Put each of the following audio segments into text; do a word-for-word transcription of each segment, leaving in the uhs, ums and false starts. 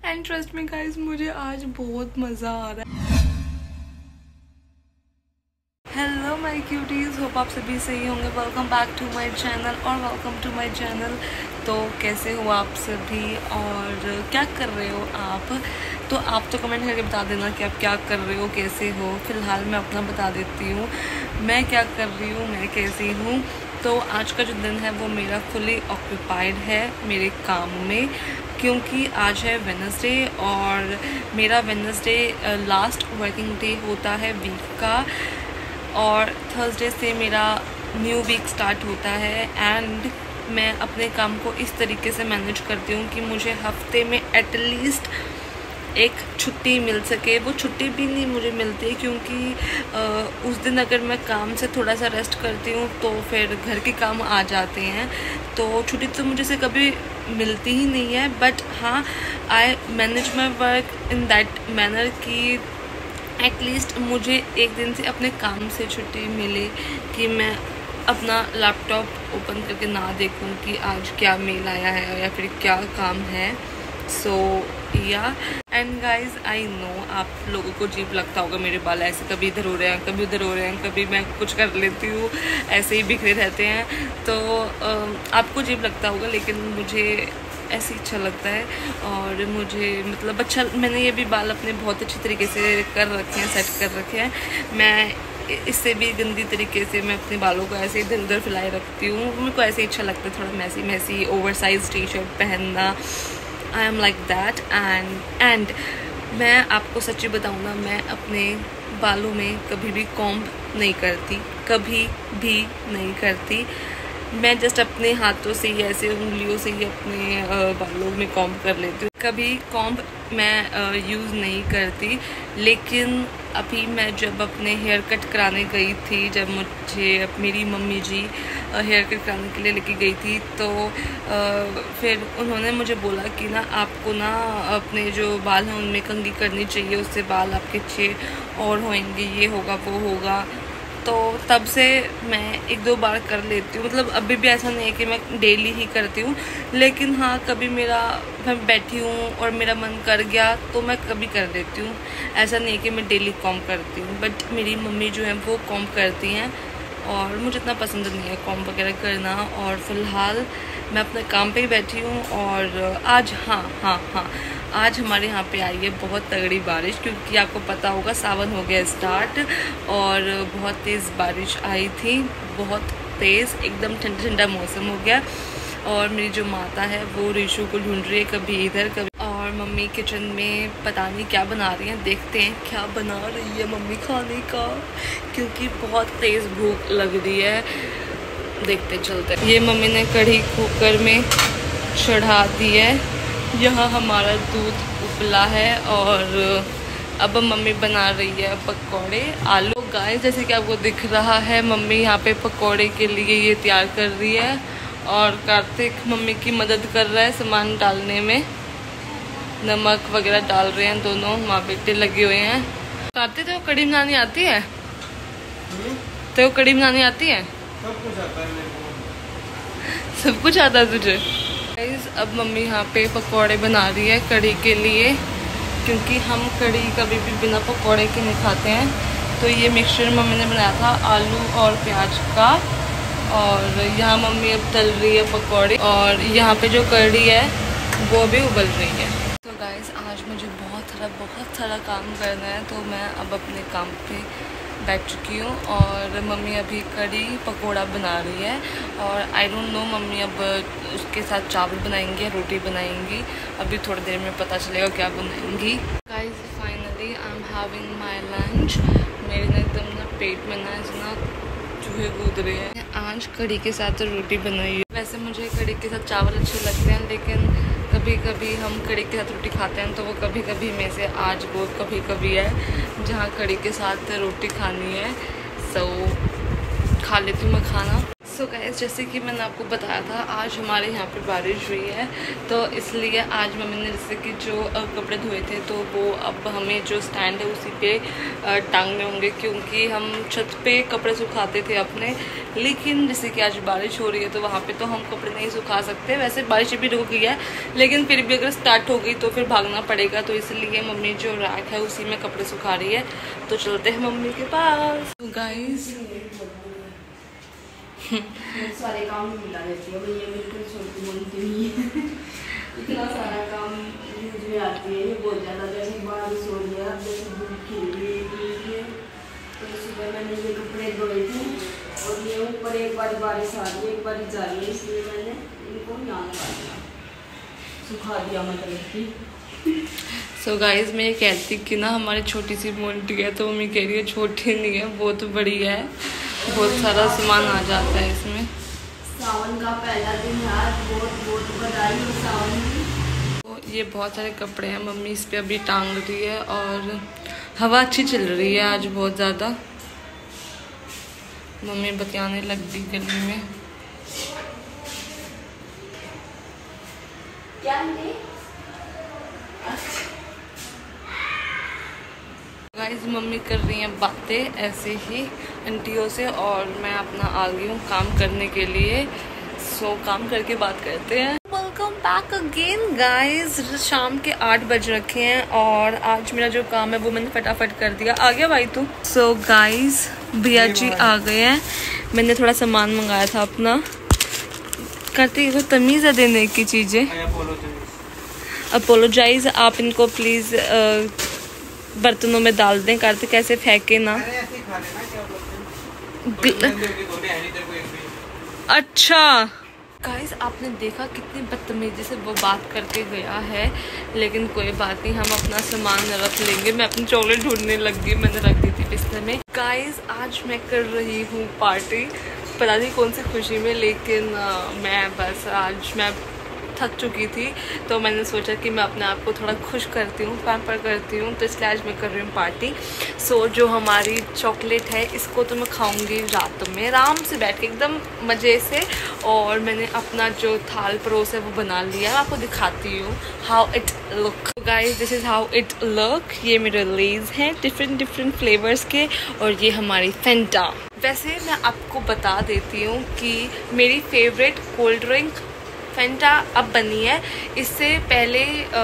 And trust me guys, मुझे आज बहुत मज़ा आ रहा है। हेलो माय क्यूटीज, होप आप सभी सही होंगे। Welcome back to my channel और वेलकम टू माय चैनल। तो कैसे हो आप सभी और क्या कर रहे हो आप? तो आप तो कमेंट करके बता देना कि आप क्या कर रहे हो, कैसे हो। फ़िलहाल मैं अपना बता देती हूँ मैं क्या कर रही हूँ, मैं कैसी हूँ। तो आज का जो दिन है वो मेरा फुली ऑक्यूपाइड है मेरे काम में, क्योंकि आज है वेडनेसडे और मेरा वेडनेसडे लास्ट वर्किंग डे होता है वीक का, और थर्सडे से मेरा न्यू वीक स्टार्ट होता है। एंड मैं अपने काम को इस तरीके से मैनेज करती हूँ कि मुझे हफ्ते में एटलीस्ट एक छुट्टी मिल सके। वो छुट्टी भी नहीं मुझे मिलती क्योंकि आ, उस दिन अगर मैं काम से थोड़ा सा रेस्ट करती हूँ तो फिर घर के काम आ जाते हैं, तो छुट्टी तो मुझे से कभी मिलती ही नहीं है। बट हाँ, I manage my work in that manner कि एटलीस्ट मुझे एक दिन से अपने काम से छुट्टी मिले, कि मैं अपना लैपटॉप ओपन करके ना देखूं कि आज क्या मेल आया है या फिर क्या काम है। सो या एंड गाइज, आई नो आप लोगों को अजीब लगता होगा मेरे बाल ऐसे कभी इधर हो रहे हैं, कभी उधर हो रहे हैं, कभी मैं कुछ कर लेती हूँ, ऐसे ही बिखरे रहते हैं। तो आपको अजीब लगता होगा, लेकिन मुझे ऐसे अच्छा लगता है। और मुझे मतलब अच्छा, मैंने ये भी बाल अपने बहुत अच्छी तरीके से कर रखे हैं, सेट कर रखे हैं। मैं इससे भी गंदी तरीके से मैं अपने बालों को ऐसे इधर उधर फैलाए रखती हूँ। मेरे को ऐसे ही अच्छा लगता है, थोड़ा messy messy over size T shirt पहनना। I am like that. And and मैं आपको सच्ची बताऊँ ना, मैं अपने बालों में कभी भी कॉम्ब नहीं करती, कभी भी नहीं करती। मैं जस्ट अपने हाथों से ही ऐसे उंगलियों से ही अपने बालों में कॉम्ब कर लेती हूँ। कभी कॉम्ब मैं यूज़ नहीं करती। लेकिन अभी मैं जब अपने हेयर कट कराने गई थी, जब मुझे मेरी मम्मी जी हेयर कट कराने के लिए लेके गई थी, तो आ, फिर उन्होंने मुझे बोला कि ना आपको ना अपने जो बाल हैं उनमें कंघी करनी चाहिए, उससे बाल आपके अच्छे और होंगे, ये होगा वो होगा। तो तब से मैं एक दो बार कर लेती हूँ। मतलब अभी भी ऐसा नहीं है कि मैं डेली ही करती हूँ, लेकिन हाँ कभी मेरा मैं बैठी हूँ और मेरा मन कर गया तो मैं कभी कर देती हूँ। ऐसा नहीं है कि मैं डेली कॉम्ब करती हूँ। बट मेरी मम्मी जो है वो कॉम्ब करती हैं और मुझे इतना पसंद नहीं है कॉम्ब वगैरह करना। और फ़िलहाल मैं अपने काम पे ही बैठी हूँ। और आज हाँ हाँ हाँ आज हमारे यहाँ पे आई है बहुत तगड़ी बारिश, क्योंकि आपको पता होगा सावन हो गया स्टार्ट और बहुत तेज़ बारिश आई थी, बहुत तेज़, एकदम ठंडा ठंडा मौसम हो गया। और मेरी जो माता है वो रीशु को ढूंढ रही है, कभी इधर कभी। और मम्मी किचन में पता नहीं क्या बना रही हैं, देखते हैं क्या बना रही है मम्मी खाने का, क्योंकि बहुत तेज़ भूख लग रही है। देखते चलते। ये मम्मी ने कढ़ी कुकर में चढ़ा दी है। यहाँ हमारा दूध उबला है और अब मम्मी बना रही है पकौड़े आलू। गाइस, जैसे कि आपको दिख रहा है, मम्मी यहाँ पे पकौड़े के लिए ये तैयार कर रही है और कार्तिक मम्मी की मदद कर रहा है सामान डालने में। नमक वगैरह डाल रहे हैं, दोनों माँ बेटे लगे हुए हैं। कार्तिक, तो कढ़ी बनानी आती है? तो कढ़ी बनानी आती है? सब कुछ आता है मेरे को। सब कुछ आता है तुझे? अब मम्मी यहाँ पे पकौड़े बना रही है कढ़ी के लिए, क्योंकि हम कढ़ी कभी भी बिना पकौड़े के नहीं खाते हैं। तो ये मिक्सचर मम्मी ने बनाया था आलू और प्याज का, और यहाँ मम्मी अब तल रही है पकौड़े और यहाँ पे जो कढ़ी है वो भी उबल रही है। तो गाइस, आज मुझे बहुत सारा बहुत सारा काम करना है, तो मैं अब अपने काम पे बैठ चुकी हूँ। और मम्मी अभी कढ़ी पकोड़ा बना रही है और आई डोंट नो मम्मी अब उसके साथ चावल बनाएंगी या रोटी बनाएंगी। अभी थोड़ी देर में पता चलेगा क्या बनाएंगी। Guys, finally I am having my lunch. मेरे ना एकदम ना पेट में ना इतना चूहे कूद रहे हैं। आज कढ़ी के साथ रोटी बनाई है। वैसे मुझे कढ़ी के साथ चावल अच्छे लगते हैं, लेकिन कभी कभी हम कढ़ी के साथ रोटी खाते हैं, तो वो कभी कभी में से आज वो कभी कभी है जहाँ कढ़ी के साथ रोटी खानी है। सो खा लेती हूँ मैं खाना। सो गाइस, जैसे कि मैंने आपको बताया था आज हमारे यहाँ पे बारिश हुई है, तो इसलिए आज मम्मी ने जैसे कि जो कपड़े धोए थे तो वो अब हमें जो स्टैंड है उसी पे टांगने होंगे, क्योंकि हम छत पे कपड़े सुखाते थे अपने। लेकिन जैसे कि आज बारिश हो रही है तो वहाँ पे तो हम कपड़े नहीं सुखा सकते। वैसे बारिश भी रुक गई है, लेकिन फिर भी अगर स्टार्ट हो गई तो फिर भागना पड़ेगा। तो इसलिए मम्मी जो रैक है उसी में कपड़े सुखा रही है। तो चलते हैं मम्मी के पास। तो गाइस सारे काम मिला देती है भैया, बिल्कुल छोटी बोलती नहीं है। इतना सारा काम मुझे आती है, ये बहुत ज़्यादा। जैसे बारिश हो रही है, जैसे धूप खिल रही है, तो सुबह मैंने ये कपड़े धोए थे और ये ऊपर एक बार बारिश आ रही है, एक बार जा रही है, इसलिए मैंने इनको यहाँ लगा दिया, सुखा दिया मतलब कि। सो so गाइज, मैं ये कहती कि ना हमारी छोटी सी मोन्टी है, तो मम्मी कह रही है छोटी नहीं है, बहुत बड़ी है, बहुत सारा सामान आ जाता है इसमें। सावन का पहला दिन है आज, बहुत बहुत बधाई हो सावन की। तो ये बहुत सारे कपड़े हैं, मम्मी इस पे अभी टांग रही है और हवा अच्छी चल रही है आज बहुत ज़्यादा। मम्मी बतियाने लग दी गली में। क्या गाइस, मम्मी कर रही हैं बातें ऐसे ही आंटियों से और मैं अपना आ गई हूँ काम करने के लिए। सो काम करके बात करते हैं। Welcome back again guys. शाम के आठ बज रखे हैं और आज मेरा जो काम है वो मैंने फटाफट कर दिया। आ गया भाई तू? सो गाइस, भैया जी आ गए हैं। मैंने थोड़ा सामान मंगाया था अपना। करती को तमीज़ है देने की चीज़ें। अपोलोजाइज आप इनको प्लीज़ बर्तनों में डाल दें। करते कैसे फेंके ना। अच्छा गाइस, आपने देखा कितनी बदतमीजी से वो बात करके गया है, लेकिन कोई बात नहीं, हम अपना सामान रख लेंगे। मैं अपनी चॉकलेट ढूंढने लग गई, मैंने रख दी थी बिस्तर में। गाइस, आज मैं कर रही हूँ पार्टी, पता नहीं कौन सी खुशी में, लेकिन आ, मैं बस आज मैं थक चुकी थी, तो मैंने सोचा कि मैं अपने आप को थोड़ा खुश करती हूँ, पैम्पर करती हूँ, तो इसलिए आज मैं कर रही हूँ पार्टी। सो जो हमारी चॉकलेट है इसको तो मैं खाऊंगी रात में आराम से बैठ के एकदम मज़े से। और मैंने अपना जो थाल परोस है वो बना लिया, मैं आपको दिखाती हूँ how it look. Guys, this is how it look. ये मेरे लेज हैं डिफरेंट डिफरेंट फ्लेवर्स के और ये हमारी फेंटा। वैसे मैं आपको बता देती हूँ कि मेरी फेवरेट कोल्ड ड्रिंक फेंटा अब बनी है। इससे पहले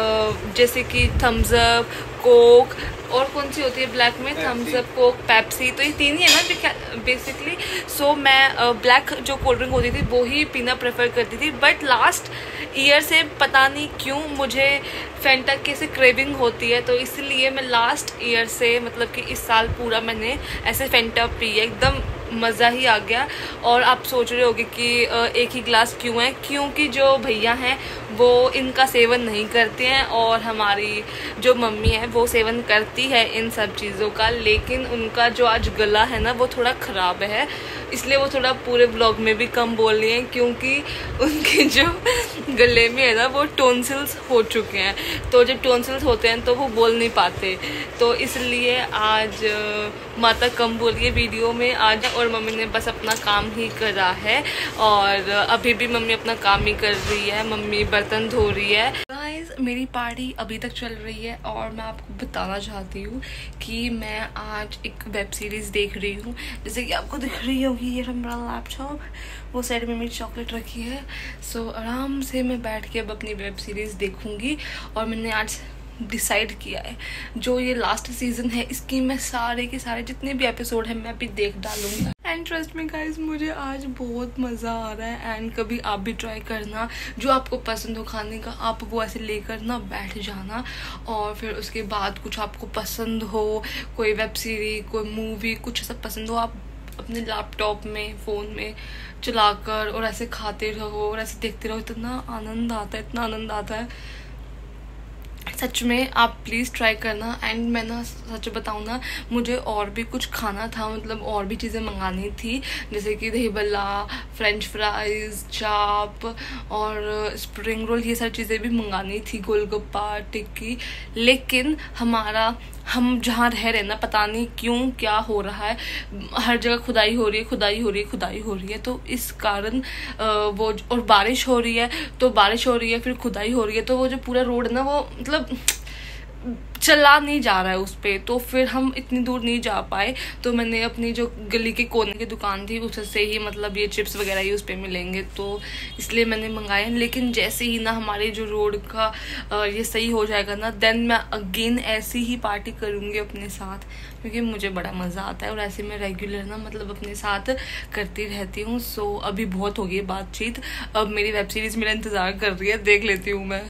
जैसे कि थम्स अप, कोक और कौन सी होती है ब्लैक में, थम्स अप, कोक, पेप्सी, तो ये तीन ही है ना बेसिकली। सो मैं ब्लैक जो कोल्ड ड्रिंक होती थी वो ही पीना प्रेफर करती थी, बट लास्ट ईयर से पता नहीं क्यों मुझे फेंटा की ऐसे क्रेविंग होती है, तो इसलिए मैं लास्ट ईयर से मतलब कि इस साल पूरा मैंने ऐसे फेंटा पी है, एकदम मज़ा ही आ गया। और आप सोच रहे होगे कि एक ही ग्लास क्यों है, क्योंकि जो भैया हैं वो इनका सेवन नहीं करते हैं और हमारी जो मम्मी है वो सेवन करती है इन सब चीज़ों का, लेकिन उनका जो आज गला है ना वो थोड़ा ख़राब है, इसलिए वो थोड़ा पूरे ब्लॉग में भी कम बोल रही हैं, क्योंकि उनके जो गले में है ना वो टोन्सिल्स हो चुके हैं। तो जब टोन्सिल्स होते हैं तो वो बोल नहीं पाते, तो इसलिए आज माता कम बोली है वीडियो में आज, और मम्मी ने बस अपना काम ही करा है और अभी भी मम्मी अपना काम ही कर रही है। मम्मी बर्तन धो रही है। गाइस, मेरी पार्टी अभी तक चल रही है और मैं आपको बताना चाहती हूँ कि मैं आज एक वेब सीरीज़ देख रही हूँ। जैसे कि आपको दिख रही होगी ये मेरा लैपटॉप, वो साइड में मेरी चॉकलेट रखी है। सो आराम से मैं बैठ के अब अपनी वेब सीरीज़ देखूँगी और मैंने आज डिसाइड किया है जो ये लास्ट सीजन है इसकी मैं सारे के सारे जितने भी एपिसोड हैं मैं अभी देख डालूंगी। एंड ट्रस्ट मी गाइस, मुझे आज बहुत मज़ा आ रहा है। एंड कभी आप भी ट्राई करना, जो आपको पसंद हो खाने का आप वो ऐसे लेकर ना बैठ जाना, और फिर उसके बाद कुछ आपको पसंद हो, कोई वेब सीरीज, कोई मूवी, कुछ सब पसंद हो, आप अपने लैपटॉप में, फ़ोन में चलाकर और ऐसे खाते रहो और ऐसे देखते रहो। इतना आनंद आता है, इतना आनंद आता है। सच में आप प्लीज़ ट्राई करना। एंड मैं ना सच बताऊँ ना, मुझे और भी कुछ खाना था, मतलब और भी चीज़ें मंगानी थी, जैसे कि दही बल्ला, फ्रेंच फ्राइज़, चाप और स्प्रिंग रोल, ये सारी चीज़ें भी मंगानी थी, गोलगप्पा, टिक्की। लेकिन हमारा हम जहाँ रह रहे हैं ना, पता नहीं क्यों क्या हो रहा है, हर जगह खुदाई हो रही है, खुदाई हो रही है, खुदाई हो रही है। तो इस कारण वो, और बारिश हो रही है तो बारिश हो रही है, फिर खुदाई हो रही है, तो वो जो पूरा रोड है ना, वो मतलब चला नहीं जा रहा है उस पर। तो फिर हम इतनी दूर नहीं जा पाए, तो मैंने अपनी जो गली के कोने की दुकान थी उससे ही, मतलब ये चिप्स वगैरह ही उस पर मिलेंगे, तो इसलिए मैंने मंगाए। लेकिन जैसे ही ना हमारे जो रोड का ये सही हो जाएगा ना, देन मैं अगेन ऐसी ही पार्टी करूँगी अपने साथ, क्योंकि मुझे बड़ा मज़ा आता है और ऐसे मैं रेगुलर ना मतलब अपने साथ करती रहती हूँ। सो अभी बहुत हो गई बातचीत, अब मेरी वेब सीरीज़ मेरा इंतज़ार कर रही है, देख लेती हूँ मैं।